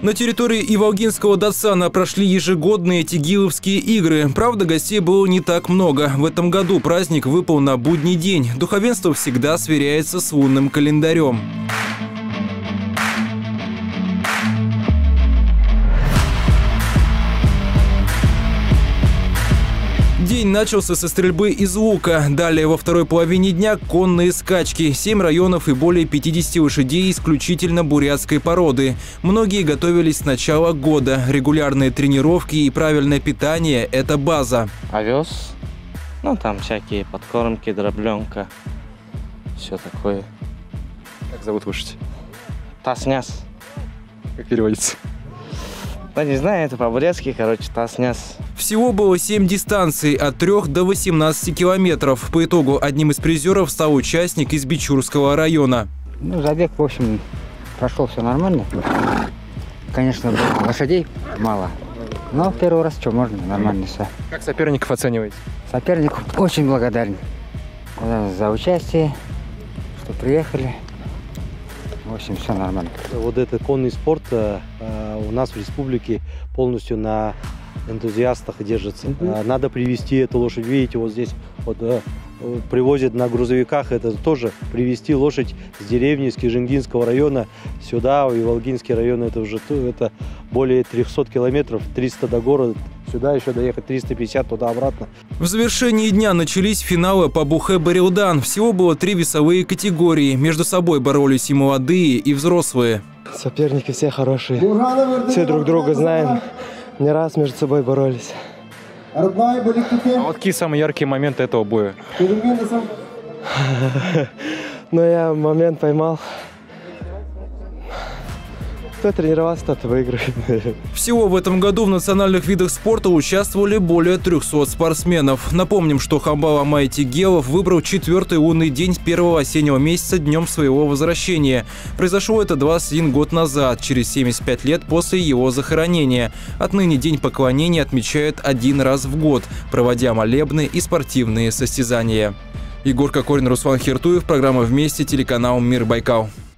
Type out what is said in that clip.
На территории Иволгинского Датсана прошли ежегодные Тегиловские игры. Правда, гостей было не так много. В этом году праздник выпал на будний день. Духовенство всегда сверяется с лунным календарем. День начался со стрельбы из лука. Далее во второй половине дня конные скачки. 7 районов и более 50 лошадей исключительно бурятской породы. Многие готовились с начала года. Регулярные тренировки и правильное питание – это база. Овес, там всякие подкормки, дробленка, все такое. Как зовут лошадь? Тасняс. Как переводится? Да не знаю, это по-бурятски, тасняс. Всего было 7 дистанций от 3 до 18 километров. По итогу одним из призеров стал участник из Бичурского района. Забег, в общем, прошел все нормально. Конечно, лошадей мало. Но в первый раз можно, нормально все. Как соперников оцениваете? Соперник очень благодарен за участие, что приехали. В общем, все нормально. Вот этот конный спорт у нас в республике полностью на энтузиастах держится. Надо привезти эту лошадь. Видите, вот здесь привозят на грузовиках. Это тоже привезти лошадь с деревни, из Кижингинского района сюда, в Иволгинский район. Это уже более 300 километров, 300 до города. Сюда еще доехать 350, туда-обратно. В завершении дня начались финалы по Бухэ-Барилдан. Всего было 3 весовые категории. Между собой боролись и молодые, и взрослые. Соперники все хорошие. Все друг друга знаем. Не раз между собой боролись. А вот какие самые яркие моменты этого боя? Но я момент поймал. Кто тренировался, тот выиграет. Всего в этом году в национальных видах спорта участвовали более 300 спортсменов. Напомним, что Хамбал Амай Тегелов выбрал 4-й лунный день первого осеннего месяца днем своего возвращения. Произошло это 21 год назад, через 75 лет после его захоронения. Отныне День поклонения отмечают 1 раз в год, проводя молебны и спортивные состязания. Егор Кокорин, Руслан Хертуев, программа «Вместе», телеканал «Мир Байкал».